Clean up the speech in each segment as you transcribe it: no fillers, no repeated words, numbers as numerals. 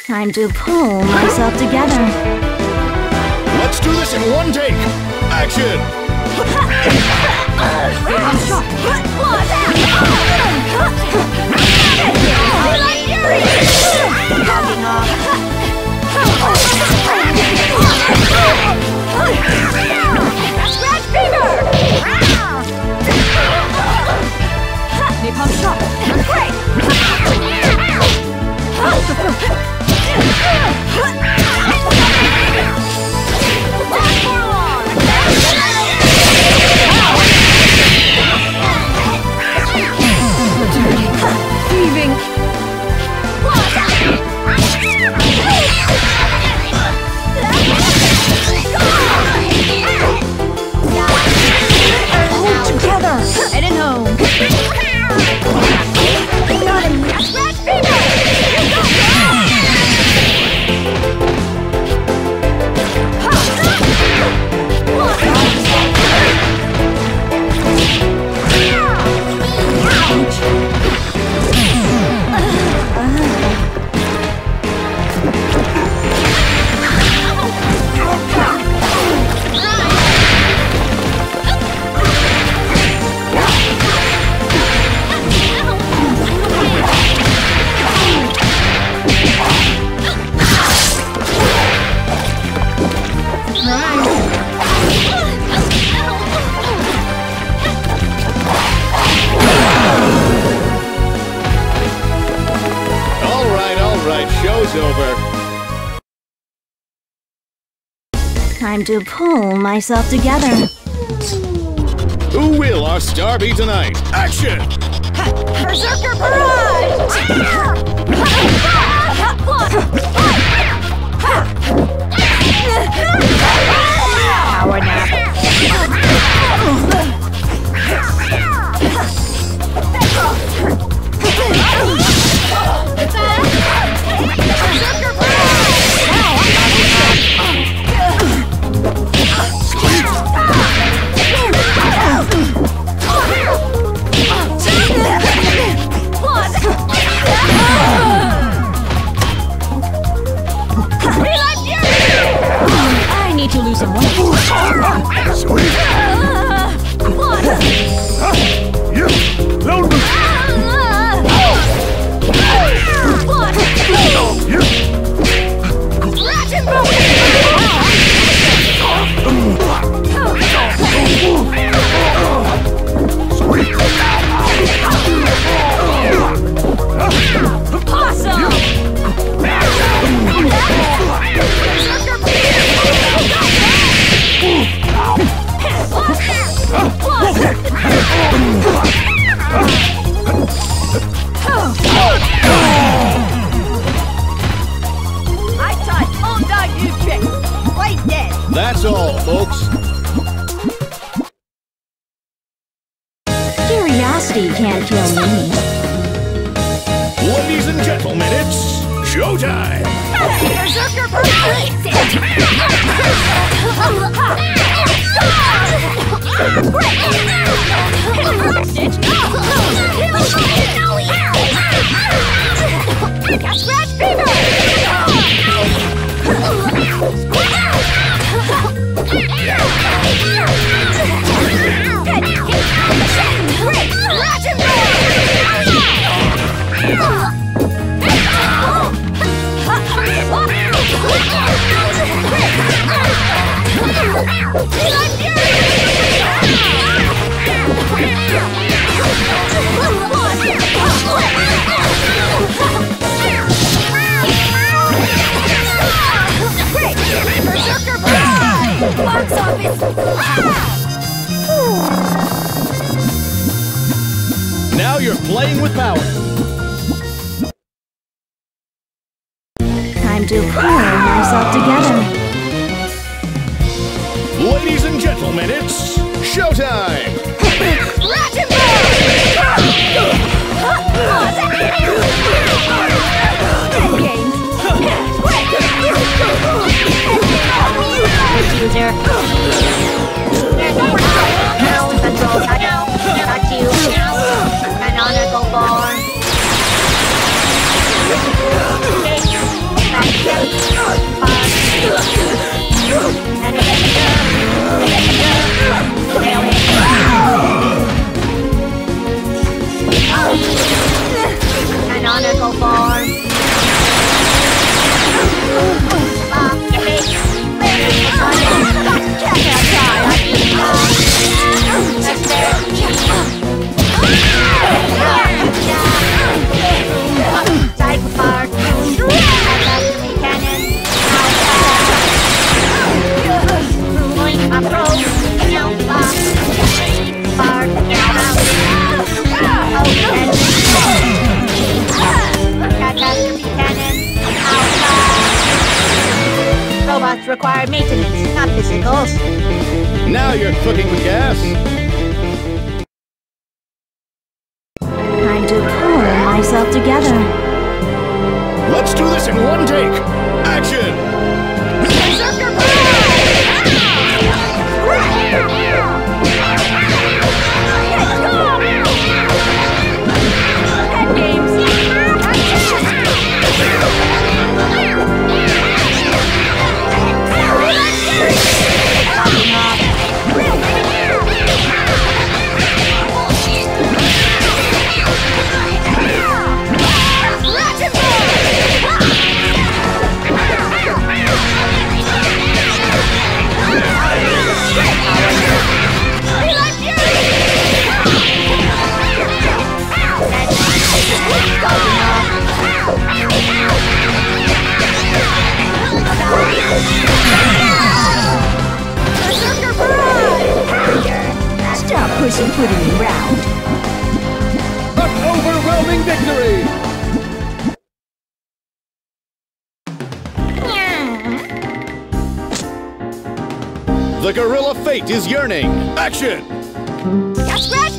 Time to pull myself together. Let's do this in one take! Action! Scratch fever! Napalm shot! Great! Thieving! Hold together! Heading home! Got him! Scratch fever! Show's over. Time to pull myself together. Who will our star be tonight? Action! Berserker Barrage! Power nap. I need to lose some weight. Sweet! You! Load me! That's all, folks. Curiosity can't kill me. Ladies and gentlemen, it's showtime! Berserker Barrage! Scratch fever! Box office! Now you're playing with power. Time to pull myself together. Ladies and gentlemen, it's showtime! User. Now control shadow. Got you. An honorable bar. require maintenance, not physicals. Now you're cooking with gas. Time to pull myself together. Let's do this in one take. Action! Berserker Head games. Stop putting me round. An overwhelming victory! The gorilla fate is yearning. Action! Scratch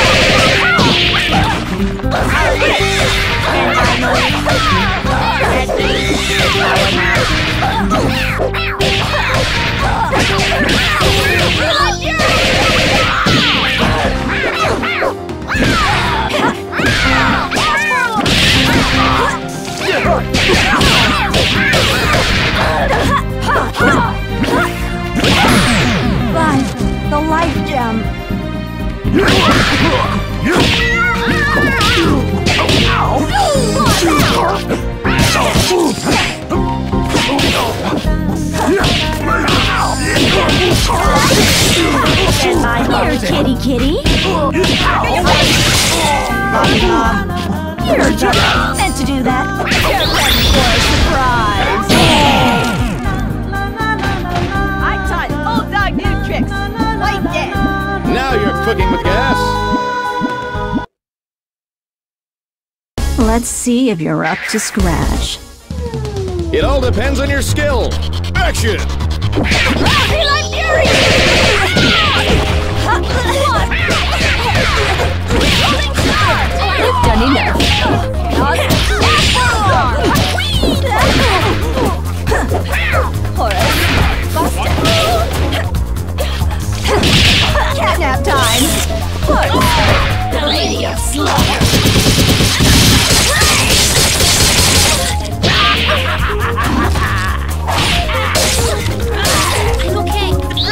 But the life gem. Here, kitty kitty. You're just meant to do that. Get ready for a surprise. I taught old dog new tricks. Like this. Now you're cooking with gas. Let's see if you're up to scratch. It all depends on your skill. Action! Feline Fury! Rolling Star! You've done enough. Horace, busted. Catnap time. The Lady of Slaughter. I'm okay.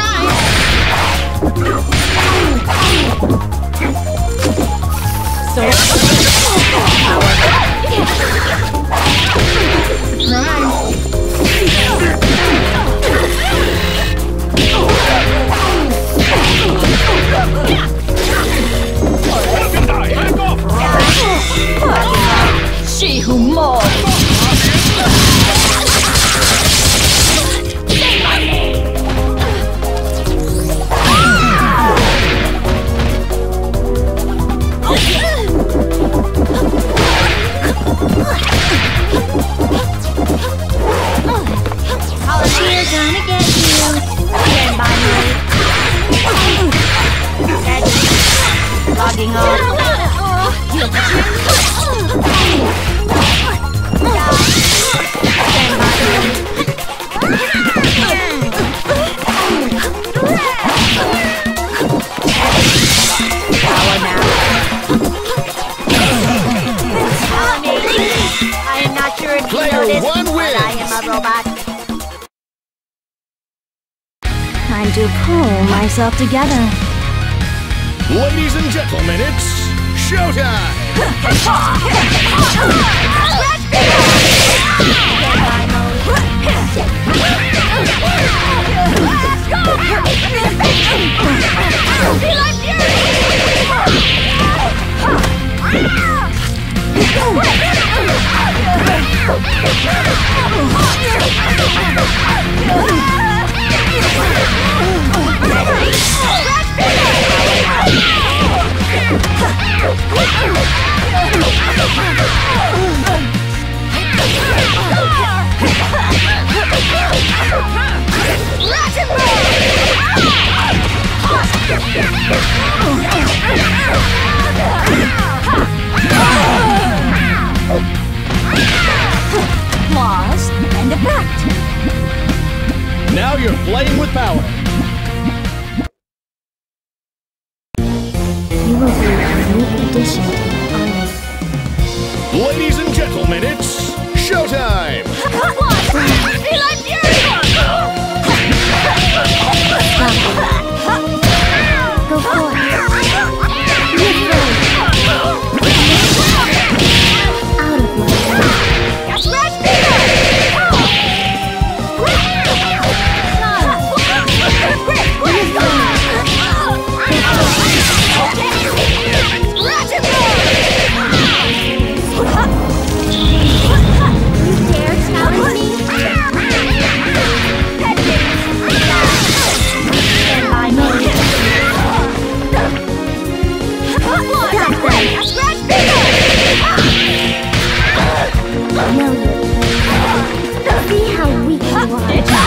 She who mauls. We're gonna get you. Stand by me. Logging off. I am not sure if you Player know this, one but wins. I am a robot. Time to pull myself together. Ladies and gentlemen, it's showtime! power. You will be a unique addition to the army. Ladies and gentlemen, it's showtime! Be like fury! Go forth. Live out of my way. Catch Rash Peter! Ratchet You dare challenge me? I know you. Rash Peter! Know your place. See how weak you are.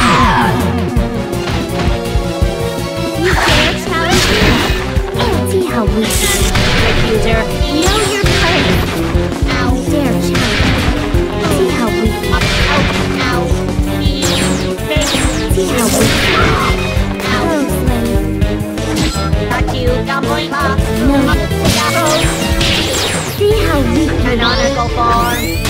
You dare challenge me? See how weak you are. Accuser, know your place. You dare challenge me? See how weak you are. See how weak you are. Hello, slave. Got you, dumpling box. Know your place. See how weak you are. Canonical form.